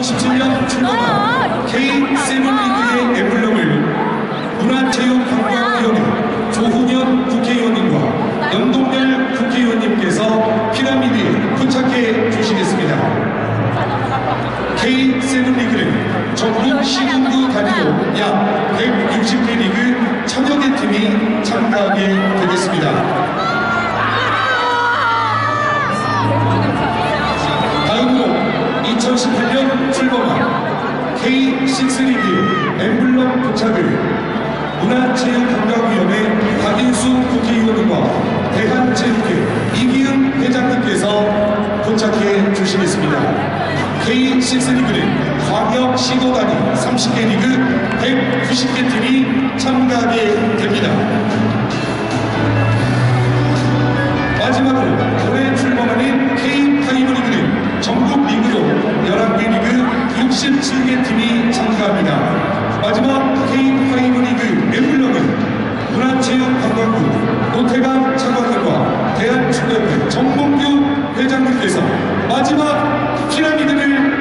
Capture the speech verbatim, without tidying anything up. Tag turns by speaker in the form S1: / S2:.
S1: 이천십칠 년 출범한 케이 세븐 리그의 엠블럼을 문화체육관광위원회 조훈현 국회의원님과 연동열 국회의원님께서 피라미드에 부착해 주시겠습니다. 케이 세븐 리그는 전국 시군구 단위로 약 백육십 개 리그 천여 개 팀이 참가하게 되겠습니다. 다음으로 이천십팔 년 출범한 케이 식스 리그 엠블럼 부착을 문화체육관광위원회 박인수 국회의원과 대한체육회 이기은 회장님께서 부착해 주시겠습니다. 케이 식스 리그는 광역 시도 단위 삼십 개 리그 백구십 개 팀이 참가하게 됩니다. 마지막으로 올해 출범하는 케이 파이브 리그는 전국 리그로 열한 개 리그 육십칠 개 팀이 참가합니다. 마지막 케이 파이브 리그 엠블럼은 문화체육관광부 노태강 차관님과 대한축구협회 정몽규 회장님께서 마지막 피라미드를